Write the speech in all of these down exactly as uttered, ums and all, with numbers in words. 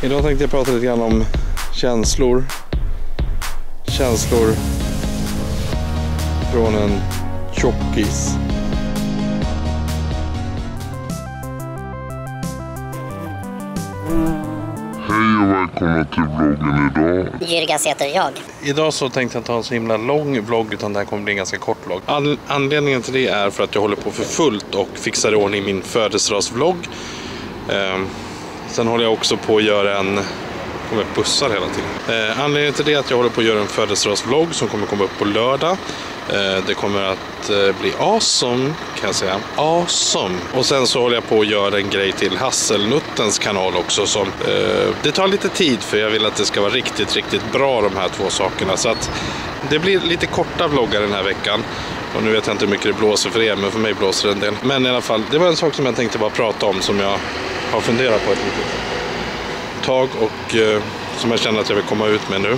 Idag tänkte jag prata lite grann om känslor. Känslor från en tjockis. Hej och välkomna till vloggen idag. Jürgens heter jag. Idag så tänkte jag ta en så himla lång vlogg, utan det här kommer bli en ganska kort vlogg. An- anledningen till det är för att jag håller på för fullt och fixar i ordning min födelsedagsvlogg. Eh, sen håller jag också på att göra en... kommer bussar hela tiden. Eh, anledningen till det är att jag håller på att göra en födelsedagsvlogg som kommer komma upp på lördag. Eh, det kommer att eh, bli awesome, kan jag säga. Awesome. Och sen så håller jag på att göra en grej till Hasselnuttens kanal också. Som, eh, det tar lite tid, för jag vill att det ska vara riktigt, riktigt bra, de här två sakerna. Så att det blir lite korta vloggar den här veckan. Och nu vet jag inte hur mycket det blåser för er, men för mig blåser det en del. Men i alla fall, det var en sak som jag tänkte bara prata om, som jag har funderat på ett litet tag och eh, som jag känner att jag vill komma ut med nu.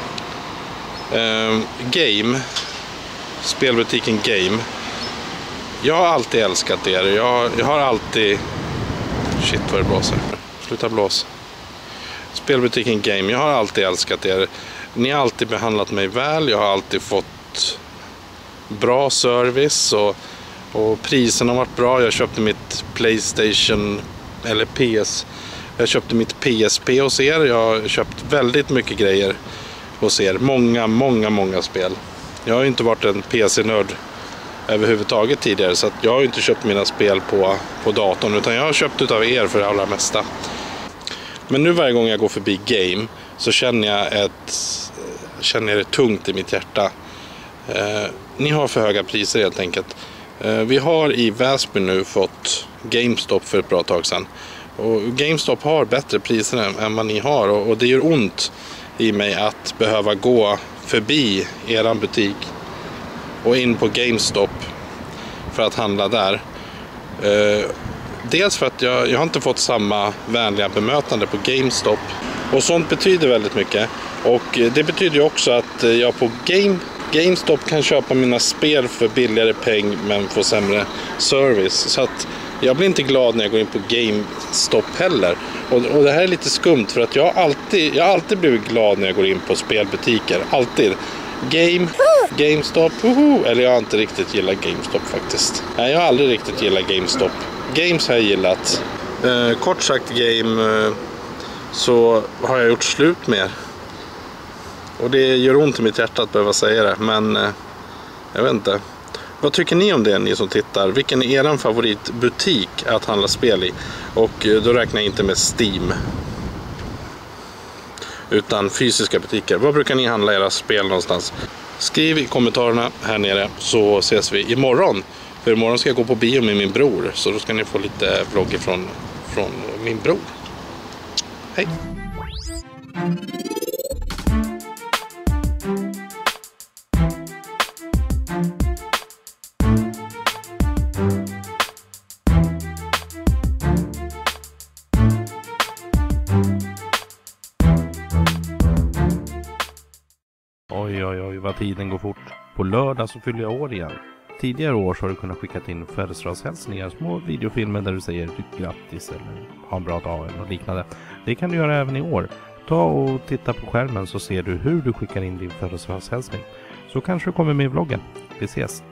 Eh, Game, spelbutiken Game. Jag har alltid älskat er. Jag, jag har alltid... Shit vad det blåser. Sluta blåsa. Spelbutiken Game, jag har alltid älskat er. Ni har alltid behandlat mig väl. Jag har alltid fått bra service och, och priserna har varit bra. Jag köpte mitt PlayStation eller P S. Jag köpte mitt P S P hos er. Jag har köpt väldigt mycket grejer hos er. Många, många, många spel. Jag har ju inte varit en P C-nörd överhuvudtaget tidigare. Så att jag har inte köpt mina spel på, på datorn. Utan jag har köpt utav er för det allra mesta. Men nu varje gång jag går förbi Game så känner jag, ett, känner jag det tungt i mitt hjärta. Eh, ni har för höga priser helt enkelt. Eh, vi har i Väsby nu fått GameStop för ett bra tag sedan. Och GameStop har bättre priser än, än vad ni har. Och, och det gör ont i mig att behöva gå förbi eran butik och in på GameStop för att handla där. Eh, dels för att jag, jag har inte fått samma vänliga bemötande på GameStop. Och sånt betyder väldigt mycket. Och det betyder ju också att jag på Game, GameStop kan köpa mina spel för billigare peng men få sämre service. Så att jag blir inte glad när jag går in på GameStop heller. Och, och det här är lite skumt, för att jag har alltid, jag har alltid blivit glad när jag går in på spelbutiker. Alltid. Game, GameStop, uhu. Eller jag har inte riktigt gillat GameStop faktiskt. Nej, jag har aldrig riktigt gillat GameStop. Games har jag gillat. Eh, kort sagt Game eh, så har jag gjort slut med. Och det gör ont i mitt hjärta att behöva säga det. Men eh, jag vet inte. Vad tycker ni om det, ni som tittar? Vilken är er favoritbutik att handla spel i? Och då räknar jag inte med Steam, utan fysiska butiker. Var brukar ni handla era spel någonstans? Skriv i kommentarerna här nere, så ses vi imorgon. För imorgon ska jag gå på bio med min bror. Så då ska ni få lite vlogger från, från min bror. Hej! Oj, oj, oj, vad tiden går fort. På lördag så fyller jag år igen. Tidigare år så har du kunnat skicka in födelsedagshälsningar, små videofilmer där du säger grattis eller ha en bra dag eller liknande. Det kan du göra även i år. Ta och titta på skärmen så ser du hur du skickar in din födelsedagshälsning. Så kanske du kommer med i vloggen. Vi ses!